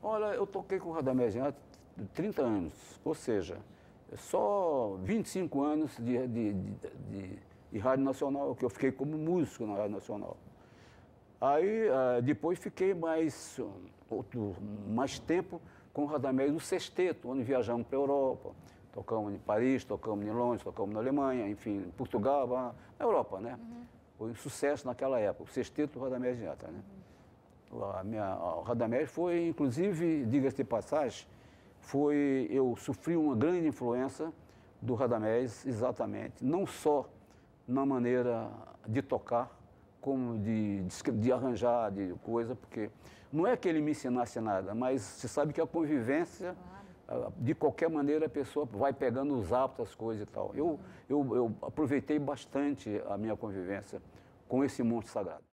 Olha, eu toquei com o Radamés há 30 anos, ou seja, só 25 anos de Rádio Nacional, que eu fiquei como músico na Rádio Nacional. Aí, depois fiquei mais tempo com o Radamés no sexteto, onde viajamos para a Europa. Tocamos em Paris, tocamos em Londres, tocamos na Alemanha, enfim, em Portugal, na Europa, né? Foi um sucesso naquela época, o sexteto do Radamés Neto, né? O Radamés foi, inclusive, diga-se de passagem, eu sofri uma grande influência do Radamés, exatamente, não só na maneira de tocar, como de arranjar, de coisa, porque não é que ele me ensinasse nada, mas você sabe que a convivência, de qualquer maneira, a pessoa vai pegando os hábitos, as coisas e tal. Eu aproveitei bastante a minha convivência com esse monte sagrado.